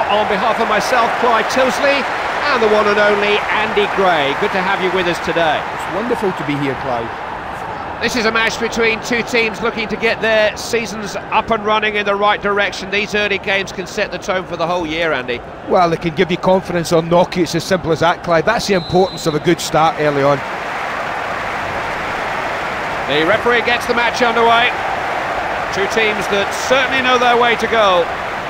on behalf of myself, Clyde Tilsley, and the one and only Andy Gray. Good to have you with us today. It's wonderful to be here, Clyde. This is a match between two teams looking to get their seasons up and running in the right direction. These early games can set the tone for the whole year, Andy. Well, they can give you confidence on knockouts, as simple as that, Clyde. That's the importance of a good start early on. The referee gets the match underway. Two teams that certainly know their way to goal.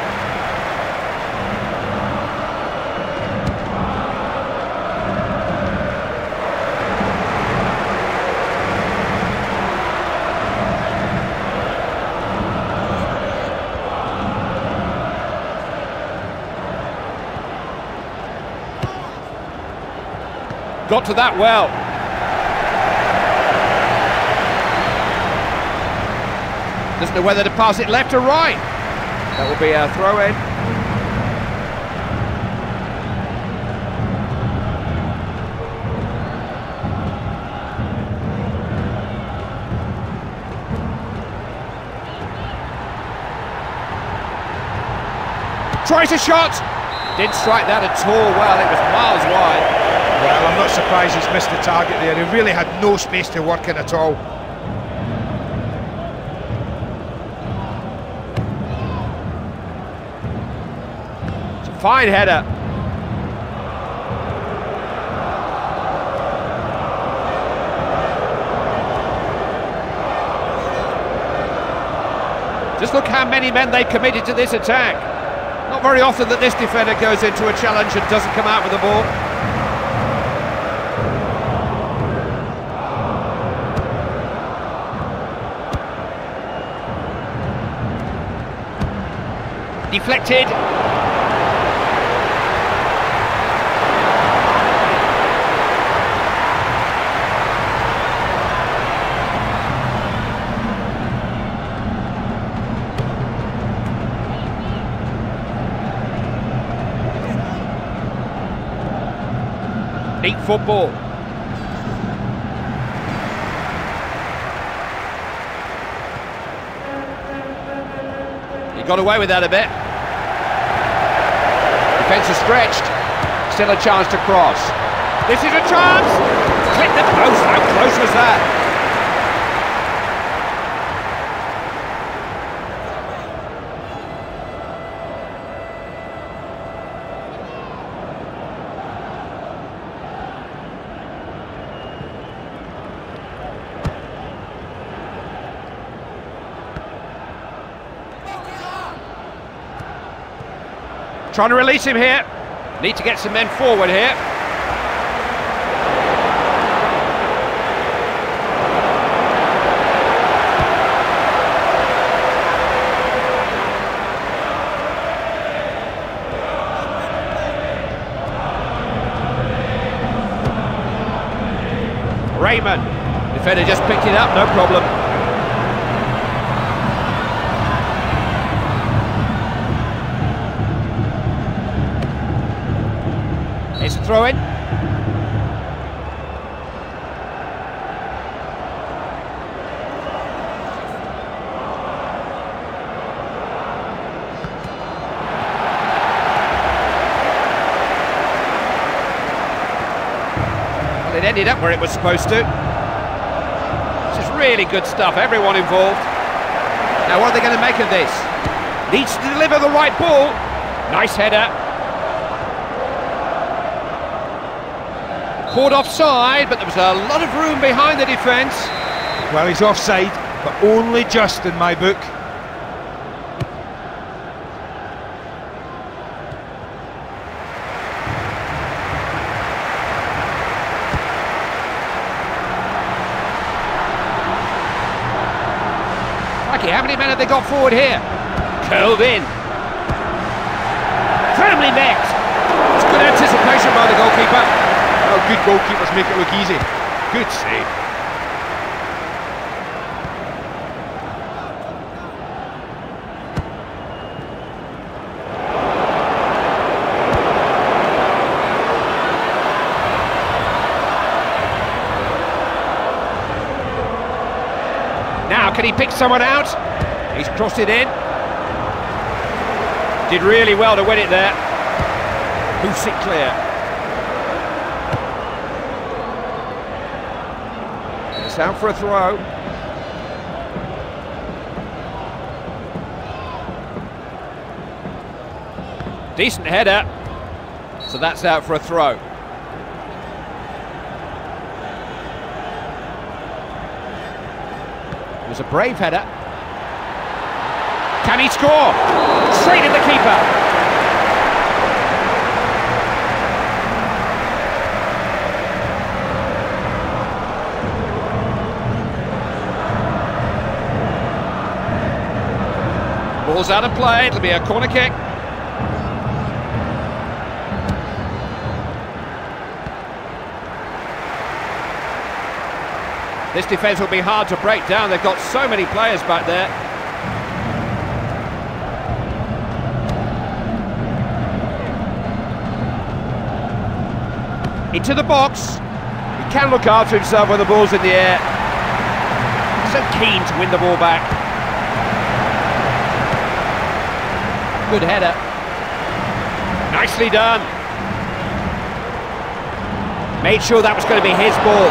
Got to that well. Doesn't know whether to pass it left or right. That will be a throw-in. Tries a shot. Didn't strike that at all. Well, it was miles wide. Well, I'm not surprised he's missed the target there. He really had no space to work in at all. It's a fine header. Just look how many men they committed to this attack. Not very often that this defender goes into a challenge and doesn't come out with the ball. Deflected. Neat football. He got away with that a bit. Defence is stretched. Still a chance to cross. This is a chance! Clip the post. How close was that? Trying to release him here. Need to get some men forward here. Raymond. Defender just picked it up, no problem. It's a throw-in. Well, it ended up where it was supposed to. This is really good stuff, everyone involved. Now what are they going to make of this? Needs to deliver the right ball. Nice header. Caught offside, but there was a lot of room behind the defence. Well, he's offside, but only just in my book. Crikey, how many men have they got forward here? Curled in. Firmly met. It's good anticipation by the goalkeeper. Well, good goalkeepers make it look easy. Good save. Now, can he pick someone out? He's crossed it in. Did really well to win it there. Moves it clear. It's out for a throw. Decent header. So that's out for a throw. It was a brave header. Can he score? Straight at the keeper. Ball's out of play. It'll be a corner kick. This defence will be hard to break down. They've got so many players back there. Into the box. He can look after himself when the ball's in the air. So keen to win the ball back. Good header. Nicely done. Made sure that was going to be his ball.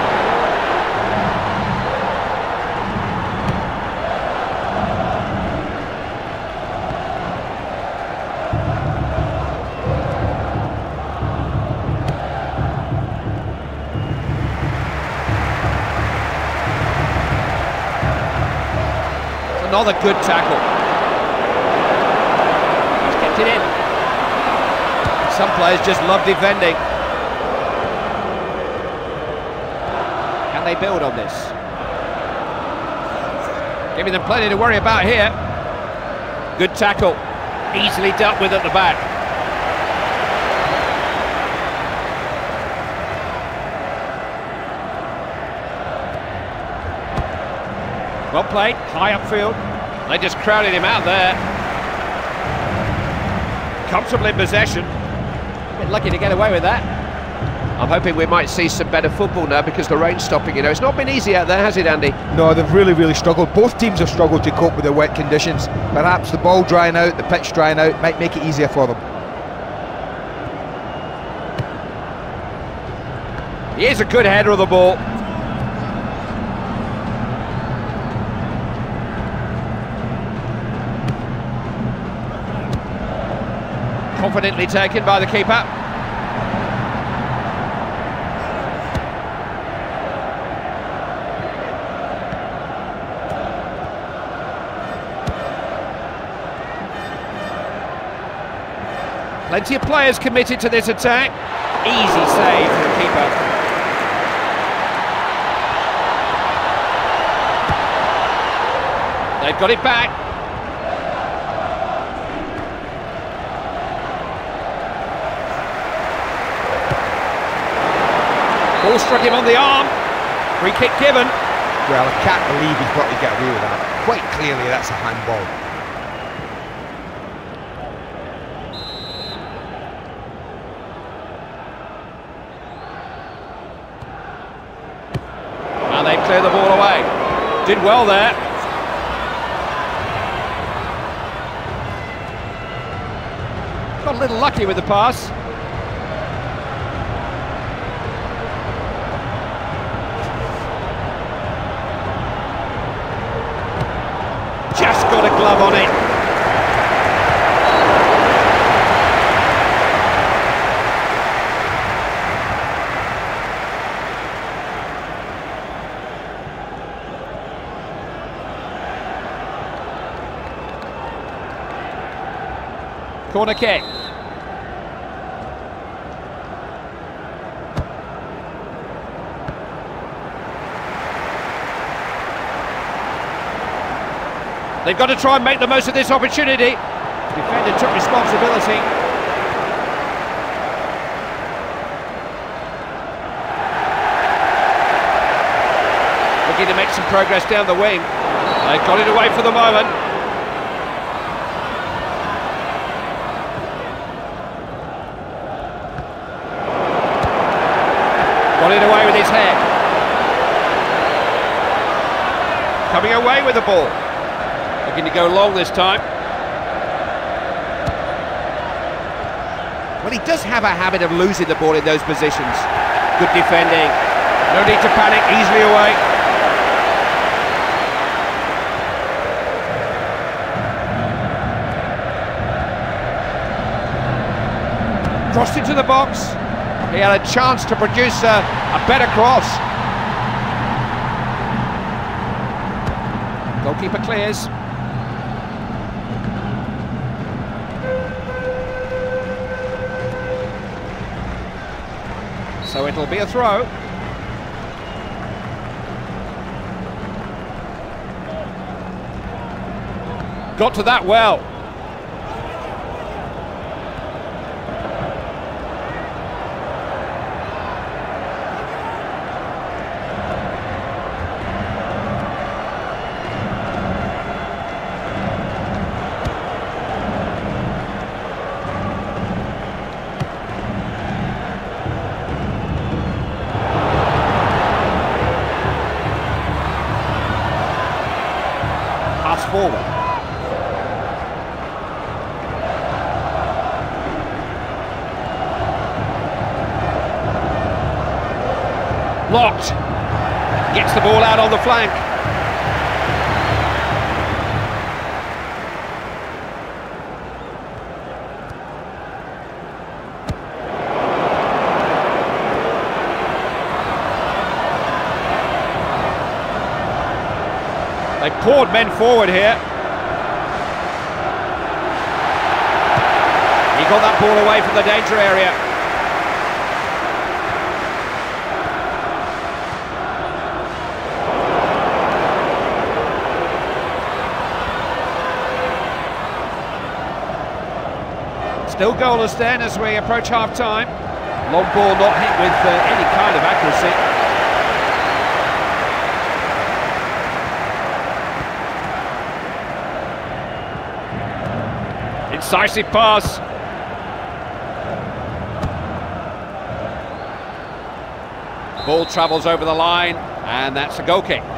Another good tackle. He's kept it in. Some players just love defending. Can they build on this? Giving them plenty to worry about here. Good tackle. Easily dealt with at the back. Well played, high upfield. They just crowded him out there. Comfortable in possession. A bit lucky to get away with that. I'm hoping we might see some better football now because the rain's stopping, you know. It's not been easy out there, has it, Andy? No, they've really struggled. Both teams have struggled to cope with the wet conditions. Perhaps the ball drying out, the pitch drying out, might make it easier for them. He is a good header of the ball. Confidently taken by the keeper. Plenty of players committed to this attack. Easy save for the keeper. They've got it back. Ball struck him on the arm. Free kick given. Well, I can't believe he's got to get away with that. Quite clearly, that's a handball. And they clear the ball away. Did well there. Got a little lucky with the pass. Just got a glove on it. Corner kick. They've got to try and make the most of this opportunity. Defender took responsibility. Looking to make some progress down the wing. They've got it away for the moment. Got it away with his head. Coming away with the ball. Looking to go long this time. But he does have a habit of losing the ball in those positions. Good defending. No need to panic, easily away. Crossed into the box. He had a chance to produce a better cross. Goalkeeper clears. So it'll be a throw. Got to that well. Forward. Locked. Gets the ball out on the flank. They poured men forward here. He got that ball away from the danger area. Still goalless then as we approach half-time. Long ball not hit with any kind of accuracy. Incisive pass. Ball travels over the line, and that's a goal kick.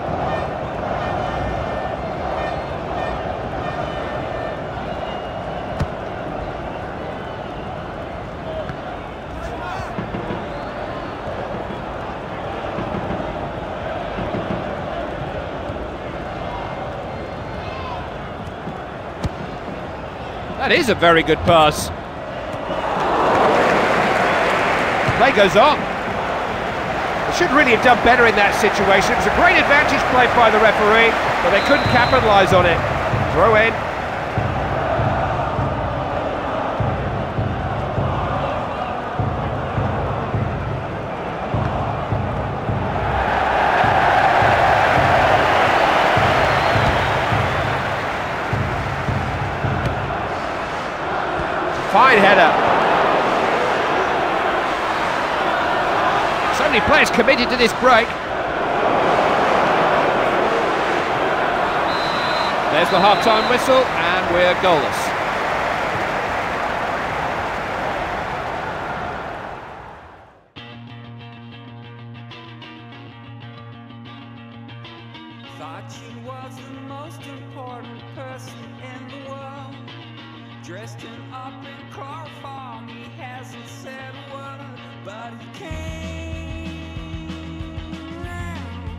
That is a very good pass. Play goes on. They should really have done better in that situation. It was a great advantage played by the referee, but they couldn't capitalise on it. Throw in. Fine header. So many players committed to this break. There's the half-time whistle, and we're goalless. Thought you was the most important person in the world. Dressed him up in chloroform, he hasn't said a word, but he came round,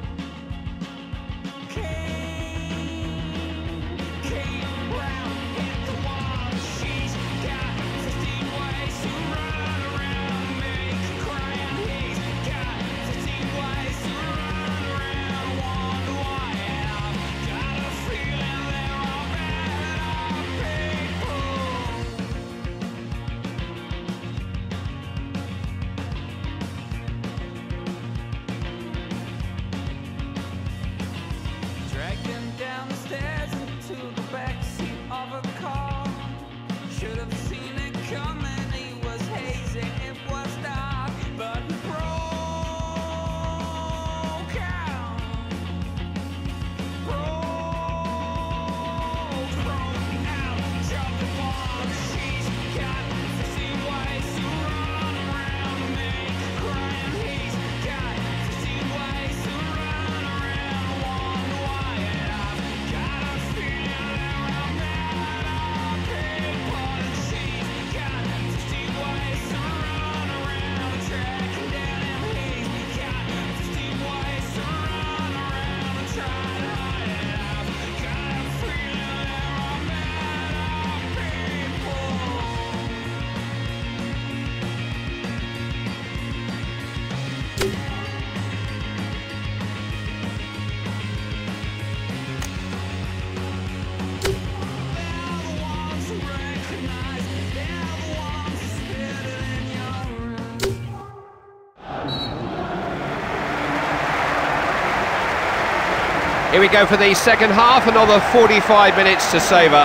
came round, hit the wall. She's got 15 ways to run around, make you cry, and he's got 15 ways to run around, wonder why, and I've got a feeling they're all bad people. Here we go for the second half, another 45 minutes to savour.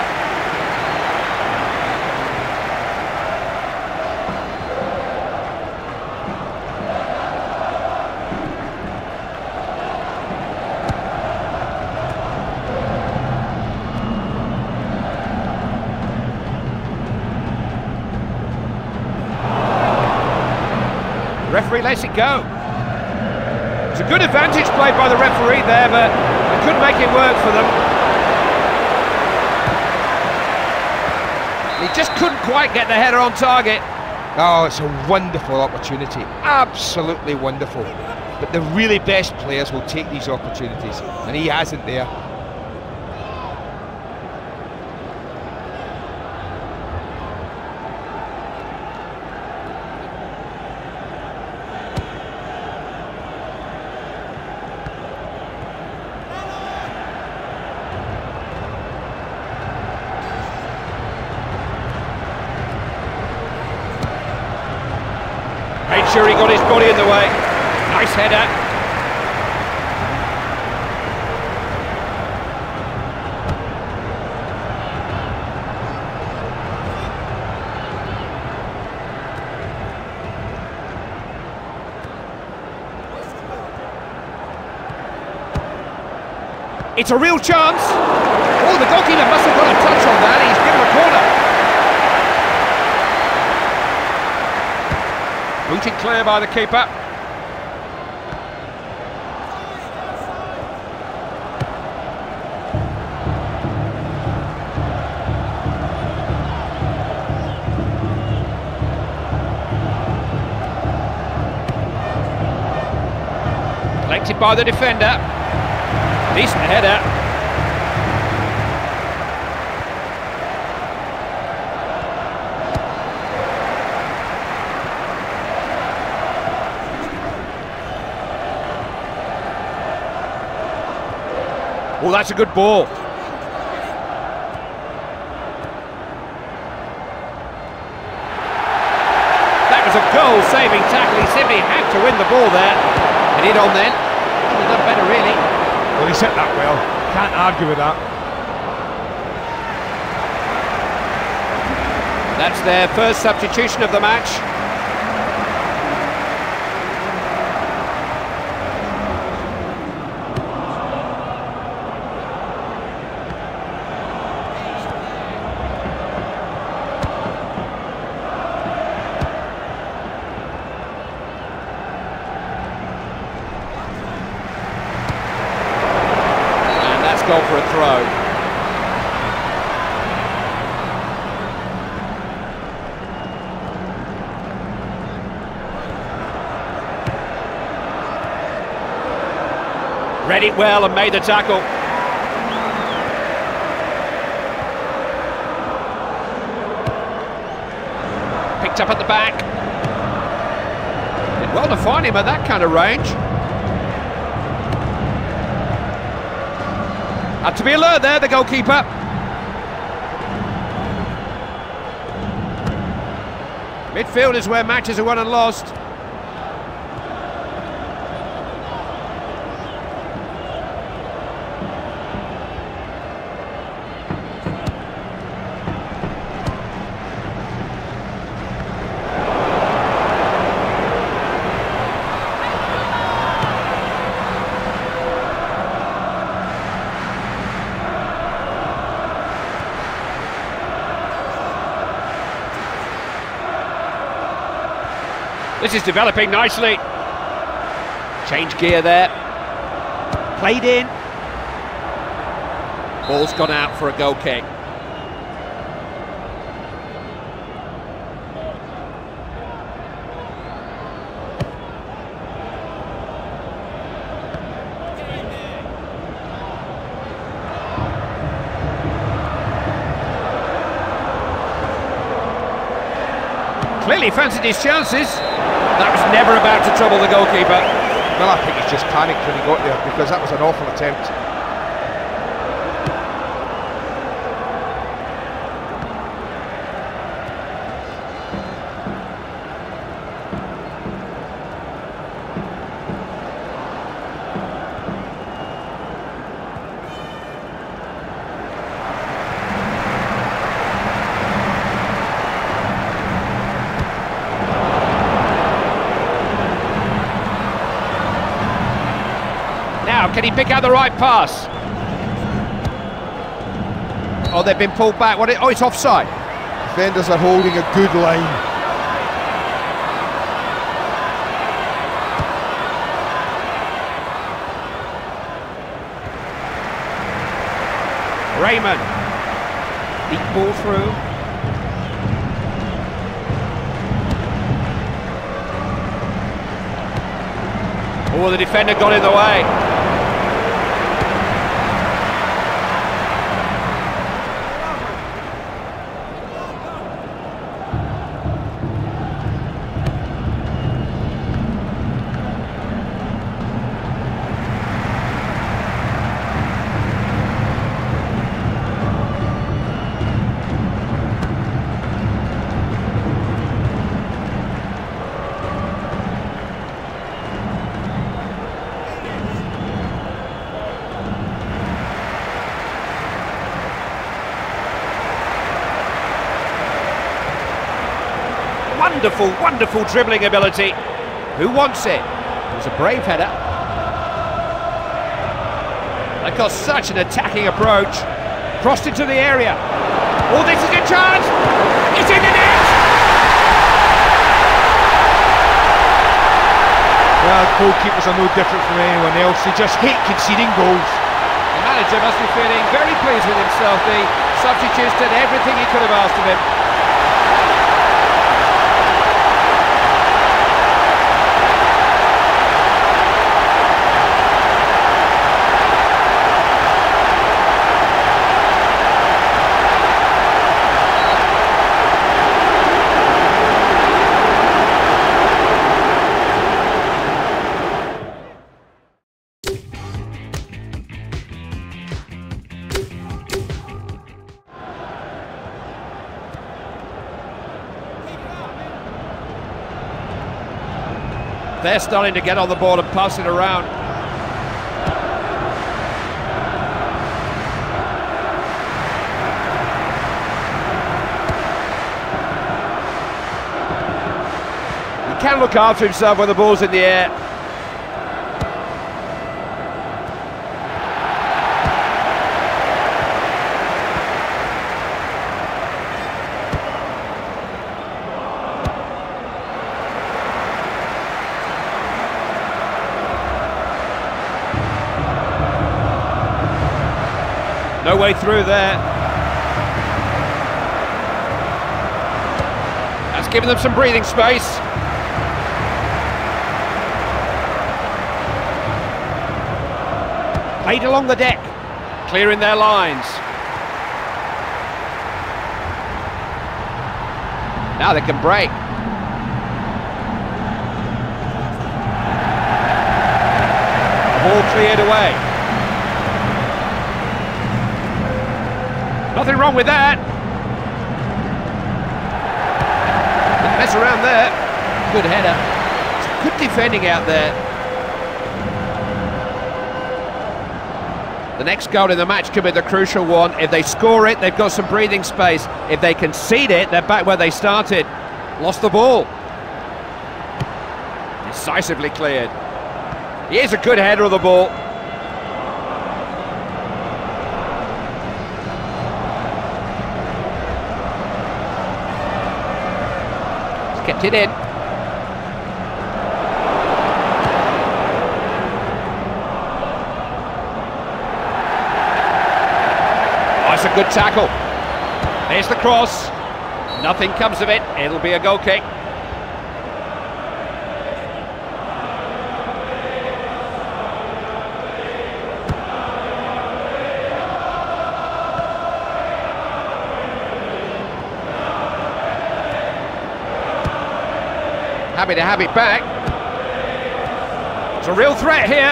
Referee lets it go. It's a good advantage played by the referee there, but they couldn't make it work for them. He just couldn't quite get the header on target. Oh, it's a wonderful opportunity, absolutely wonderful. But the really best players will take these opportunities, and he hasn't there. Made sure he got his body in the way. Nice header. It's a real chance. Oh, the goalkeeper must have got a touch on that. He's given a corner. Booted clear by the keeper. Collected by the defender. Decent header. Oh, that's a good ball. That was a goal-saving tackle. He simply had to win the ball there. Head on then. Could have done better, really. Well, he's hit that well. Can't argue with that. That's their first substitution of the match. Goal for a throw. Read it well and made the tackle. Picked up at the back. Did well to find him at that kind of range. Had to be alert there, the goalkeeper. Midfield is where matches are won and lost. This is developing nicely. Change gear there. Played in. Ball's gone out for a goal kick. Clearly fancied his chances. That was never about to trouble the goalkeeper. Well, I think he's just panicked when he got there, because that was an awful attempt. Now, can he pick out the right pass? Oh, they've been pulled back. Oh, it's offside. Defenders are holding a good line. Raymond. Deep ball through. Oh, the defender got in the way. Wonderful, wonderful dribbling ability. Who wants it? It was a brave header. They've got such an attacking approach. Crossed into the area. Oh, this is a chance! It's in the net! Well, goalkeepers are no different from anyone else. They just hate conceding goals. The manager must be feeling very pleased with himself. The substitutes did everything he could have asked of him. They're starting to get on the ball and pass it around. He can look after himself when the ball's in the air. No way through there. That's given them some breathing space. Played along the deck, clearing their lines. Now they can break. The ball cleared away. Nothing wrong with that. Didn't mess around there. Good header. Good defending out there. The next goal in the match could be the crucial one. If they score it, they've got some breathing space. If they concede it, they're back where they started. Lost the ball. Decisively cleared. Here's a good header of the ball. Kept it in. Oh, it's a good tackle. There's the cross. Nothing comes of it. It'll be a goal kick. Happy to have it back. It's a real threat here.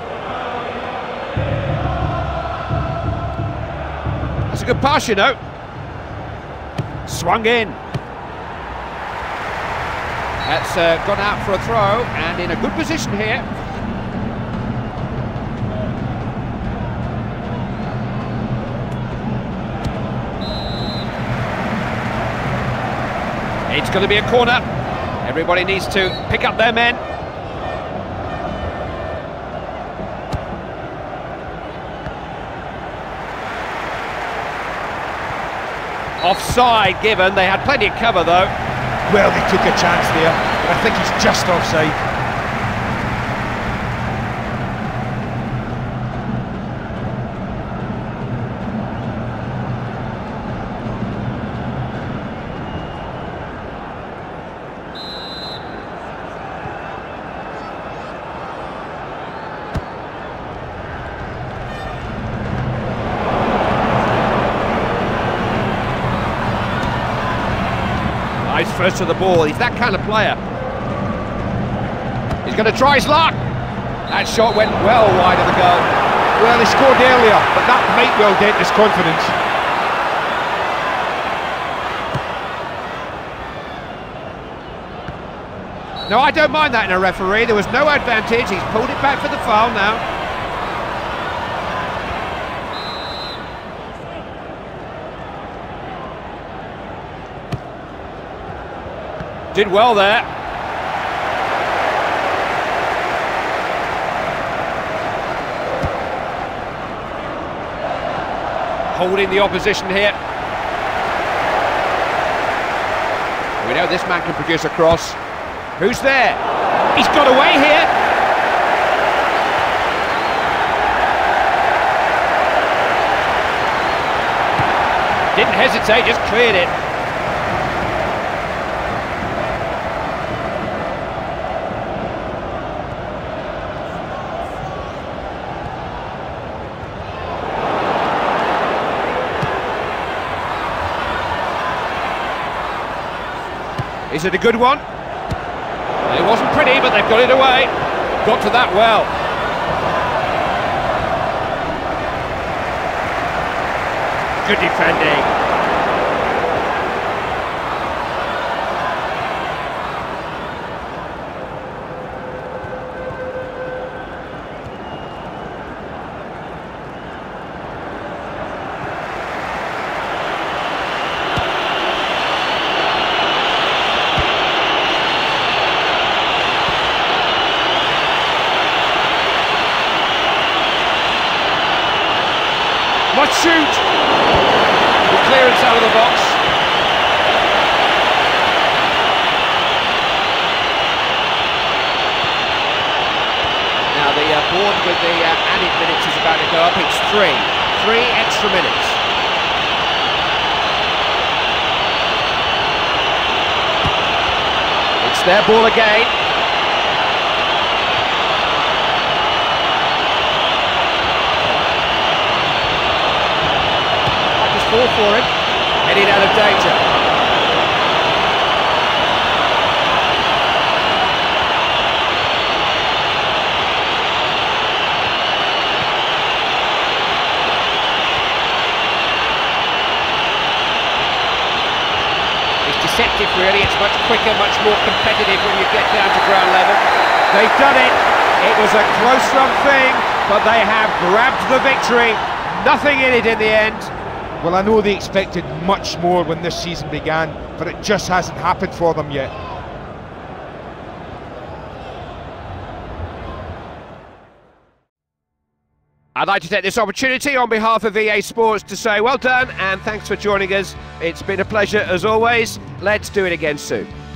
That's a good pass, you know. Swung in. That's gone out for a throw, and in a good position here. It's going to be a corner. Everybody needs to pick up their men. Offside given, they had plenty of cover though. Well, they took a chance there, but I think he's just offside. He's first to the ball, he's that kind of player. He's going to try his luck. That shot went well wide of the goal. Well, he scored earlier, but that might well dent his confidence. No, I don't mind that in a referee. There was no advantage. He's pulled it back for the foul now. Did well there. Holding the opposition here. We know this man can produce a cross. Who's there? He's got away here. Didn't hesitate, just cleared it. Is it a good one? It wasn't pretty, but they've got it away. Got to that well. Good defending. Must shoot! The clearance out of the box. Now the board with the added minutes is about to go up. It's 3 extra minutes. It's their ball again. Fall for him, heading out of danger. It's deceptive really, it's much quicker, much more competitive when you get down to ground level. They've done it, it was a close-run thing, but they have grabbed the victory. Nothing in it in the end. Well, I know they expected much more when this season began, but it just hasn't happened for them yet. I'd like to take this opportunity on behalf of EA Sports to say well done and thanks for joining us. It's been a pleasure as always. Let's do it again soon.